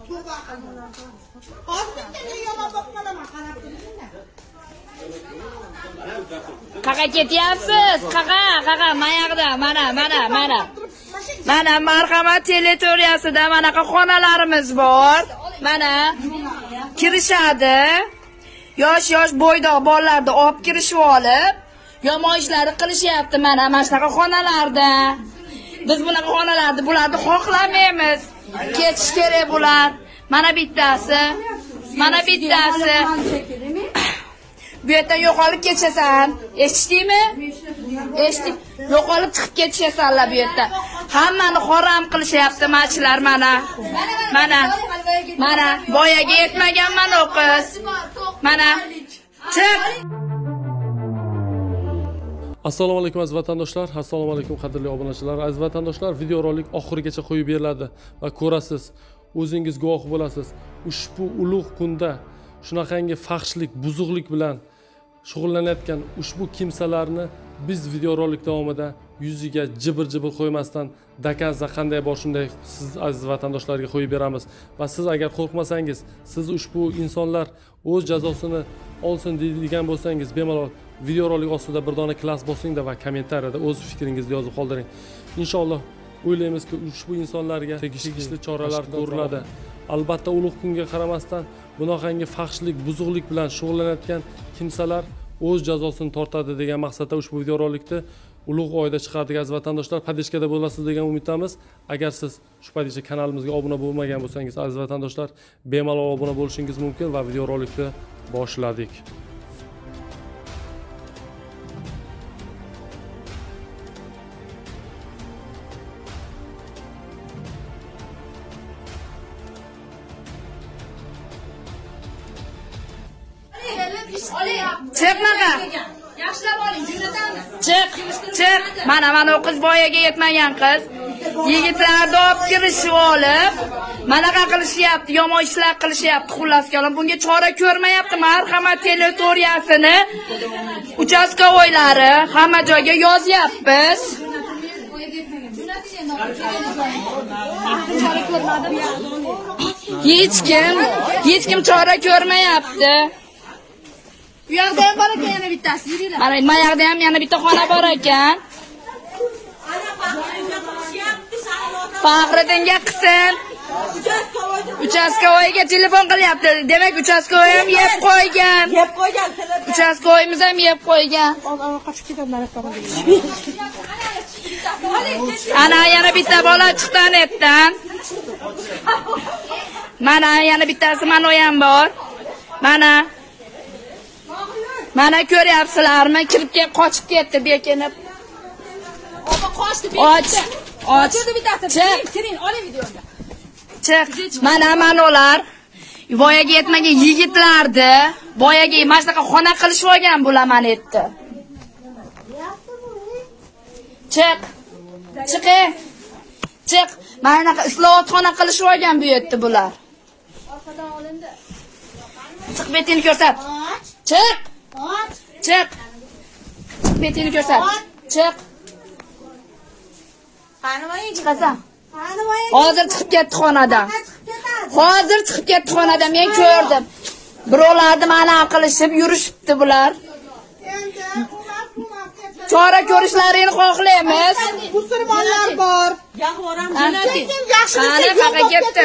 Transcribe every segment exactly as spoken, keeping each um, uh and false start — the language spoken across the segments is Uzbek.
Qaqa ketyapsiz? Qaqa, qaqa, mayaqda, mana, mana, mana. Mana Marhamat territoriyasida manaqa xonalarimiz bor. Mana kirishadi. Yosh-yosh bo'ydoq bolalarni olib kirishib olib, yomonishlarni qilishyapti mana mana shunaqa xonalarda. Biz bunaqa xonalarni bularni xohlamaymiz. Ketish kerak bular. Mana bittasi. Mana bittasi. Bu yerdan yo'qolib ketasan. Eshitdingmi? Eshitdik. Yo'qolib chiqib ketishasanlar bu yerdan. Hammani xoram qilishyapti machilar mana. Mana. Mana boyaga yetmagan mana o'qiz. Mana. Chiq. Assalomu alaykum aziz vatandoshlar, assalomu alaykum qadrli obunachilar. Aziz vatandoshlar, videorolik oxirigacha qo'yib beriladi va ko'rasiz, o'zingiz guvoh bo'lasiz. Ushbu ulug' kunda shunaqangi faxshlik, buzuqlik bilan shug'ullanayotgan ushbu kimsalarni biz videorolik davomida yuziga jibir-jibir qo'ymasdan dakazda qanday bor shunday siz aziz vatandoshlarga qo'yib beramiz. Va siz agar qo'rqmasangiz, siz ushbu insonlar o'z jazosini olsin deydigan bo'lsangiz, bemalol videorolik ostida bir dona klass bosing-da va kommentariyada o'z fikringizni yozib qoldiring. Inshaalloh o'ylaymizki, ushbu insonlarga tegishli choralar ko'riladi. Albatta ulug' kunga qaramasdan bunaqangi faxshlik, buzuqlik bilan shug'ullanayotgan kimsalar o'z jazosini tortadi degan maqsadda ushbu videorolikni ulug' oyda chiqardik aziz vatandoshlar. Padishkada bo'lasiz degan umiddamiz. Agar siz shu paytgacha kanalimizga obuna bo'lmagan bo'lsangiz aziz vatandoshlar, bemalol obuna bo'lishingiz mumkin va videorolikni boshladik. Chiq mana. Yaxshilab oling, jo'natamiz. Chiq, chiq. Mana mana o qiz boyaga yetmagan qiz. Yigitlarni olib kirishib olib, manaqa qilishyapti, yomon ishlar qilishyapti. Xullas kalom, bunga chora ko'rmayapti. Marhamat territoriyasini uchastkovoylari hamma joyga yozyapmiz. Hech kim, hech kim chora ko'rmayapti. Bu yoqda ham bor ekan yana bittasi, yuringlar. Mana bu yoqda ham yana bitta xona bor ekan. Faxriddinga qilsin. Uchastkovoyga telefon qilyapti. Demak, uchastkovoy ham yeb qo'ygan. Yeb qo'ygan. Uchastkovoyimiz ham yeb qo'ygan. Qochib ketadilar Ana yana bitta bola chiqdi netdan. Mana yana bittasi mana o ham bor. Mana Mana ko'ryapsizlarmi? Kirib kelib qochib ketdi bekinib. Opa qochdi bekitdi. Ochdi bittasi. Kiring, oling videoga. Chiq. Mana mana ular boyaga yetmagan yigitlarni boyaga mana shunaqa xona qilishib olgan bo'laman etdi. Chiq. Chiqing. Chiq. Mana shunaqa islohotxona qilishib olgan bu yerda bular. Orqadan olindi. Chiq, betini ko'rsat. Chiq. Chiq. Betini ko'rsat. Chiq. Qani voying? Chiqasan. Qani voying? Hozir chiqib ketdi xonadan. Hozir chiqib ketdi xonadan, men ko'rdim. Birovlarni mana qilishib yurishibdi bular. Chora ko'rishlarini xohlaymiz. Musulmonlar bor. Yaqvoram jo'nating. Qani qaqa ketdi.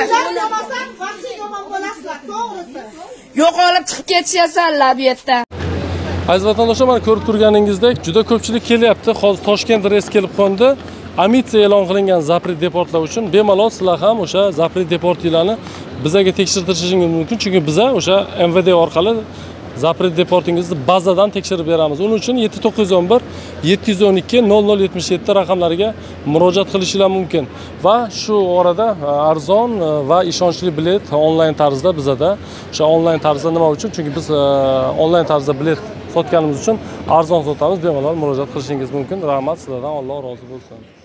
Yo'qolib chiqib ketishasanlar bu yerdan. Aziz vatandoshlar, mana ko'rib turganingizdek, juda ko'pchilik kelyapti. Hozir Toshkent reys kelib qo'ndi. Amitsiya e'lon qilingan zapret deportlar uchun bemalol sizlar ham o'sha zapret deportinglarni bizga tekshirtirishingiz mumkin. Chunki biz o'sha M V D orqali zapret deportingizni bazadan tekshirib beramiz. Uning uchun yetti to'qqiz o'n bir yetti yuz o'n ikki nol nol yetmish yetti raqamlariga murojaat qilishingiz mumkin. Va shu orada arzon va ishonchli bilet onlayn tarzda bizada. O'sha onlayn tarzda nima uchun? Chunki biz onlayn tarzda bilet sotganimiz uchun arzon sotamiz. Bemalol murojaat qilishingiz mumkin. Rahmat sizlardan, Alloh rozi bo'lsin.